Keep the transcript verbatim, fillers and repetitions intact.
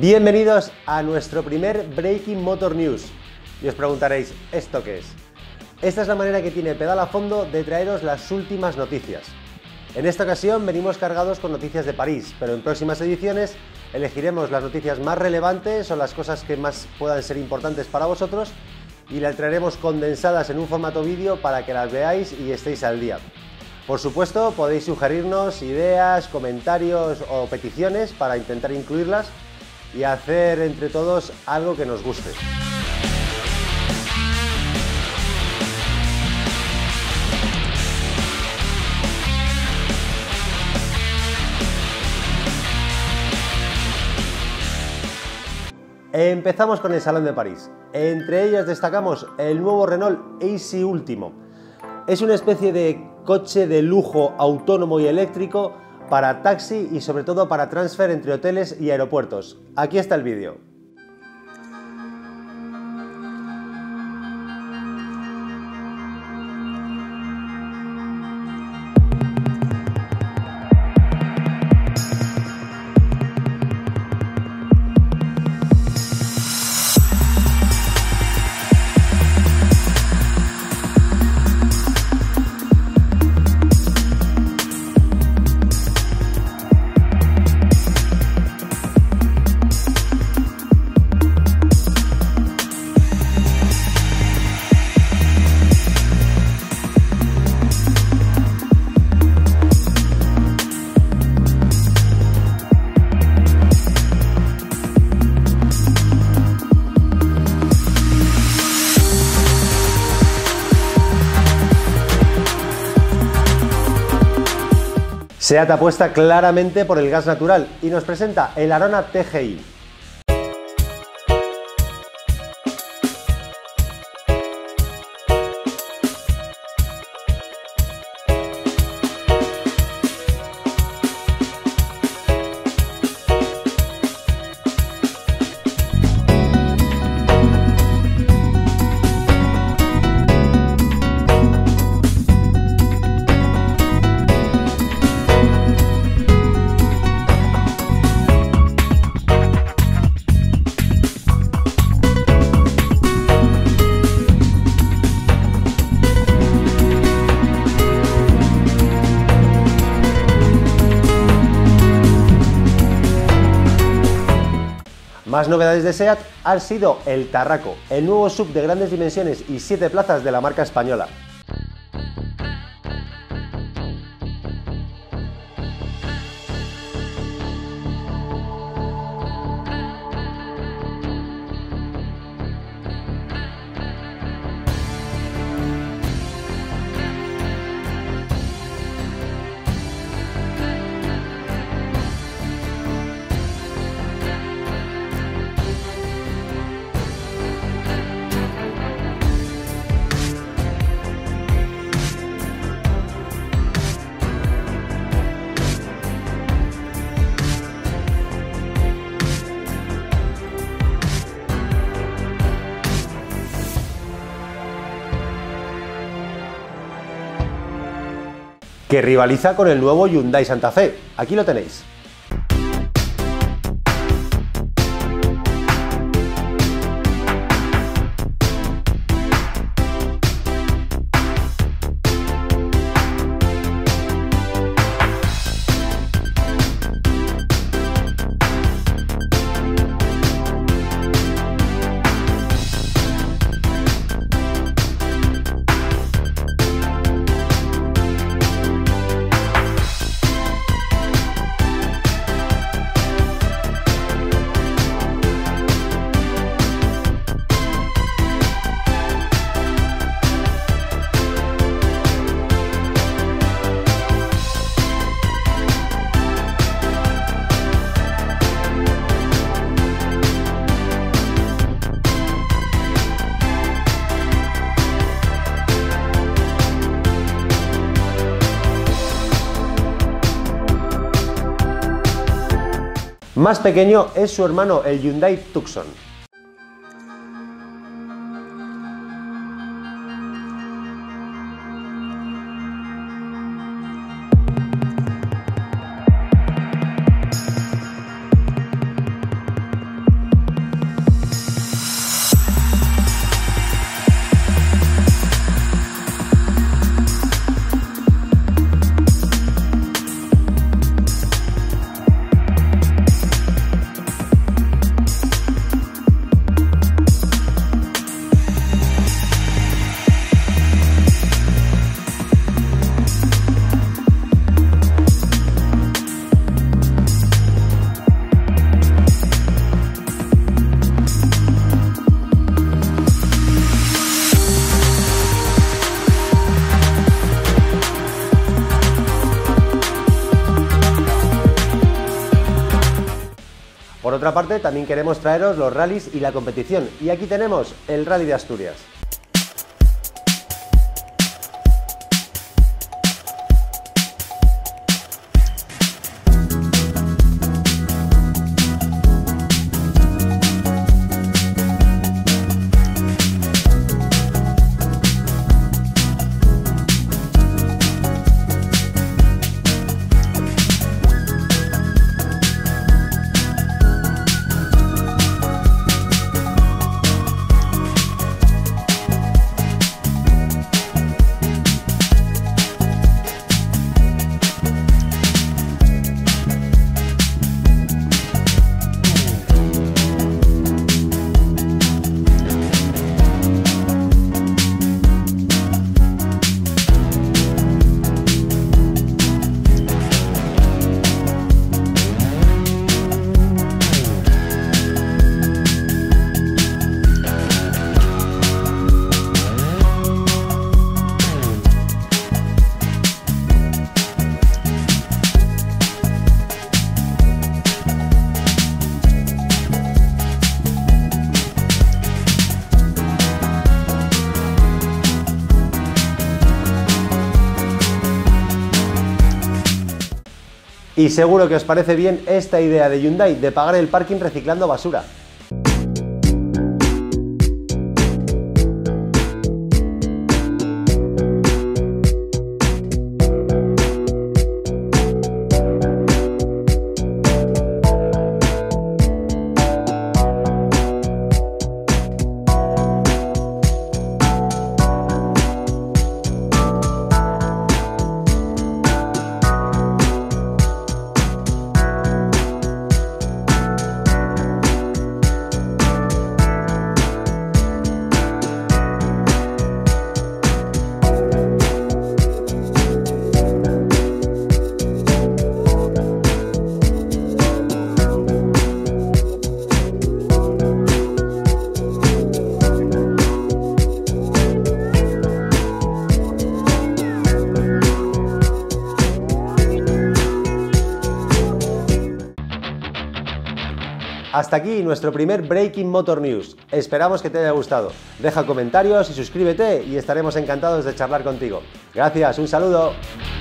Bienvenidos a nuestro primer Breaking Motor News. Y os preguntaréis, ¿esto qué es? Esta es la manera que tiene Pedal a Fondo de traeros las últimas noticias. En esta ocasión venimos cargados con noticias de París, pero en próximas ediciones elegiremos las noticias más relevantes o las cosas que más puedan ser importantes para vosotros y las traeremos condensadas en un formato vídeo para que las veáis y estéis al día. Por supuesto, podéis sugerirnos ideas, comentarios o peticiones para intentar incluirlas y hacer entre todos algo que nos guste. Empezamos con el Salón de París. Entre ellos destacamos el nuevo Renault Ace Último. Es una especie de coche de lujo autónomo y eléctrico para taxi y sobre todo para transfer entre hoteles y aeropuertos. Aquí está el vídeo. SEAT apuesta claramente por el gas natural y nos presenta el Arona T G I. Más novedades de SEAT han sido el Tarraco, el nuevo S U V de grandes dimensiones y siete plazas de la marca española. Que rivaliza con el nuevo Hyundai Santa Fe. Aquí lo tenéis. Más pequeño es su hermano, el Hyundai Tucson. otra parte, también queremos traeros los rallies y la competición, y aquí tenemos el Rally de Asturias. Y seguro que os parece bien esta idea de Hyundai de pagar el parking reciclando basura. Hasta aquí nuestro primer Breaking Motor News. Esperamos que te haya gustado. Deja comentarios y suscríbete y estaremos encantados de charlar contigo. Gracias, un saludo.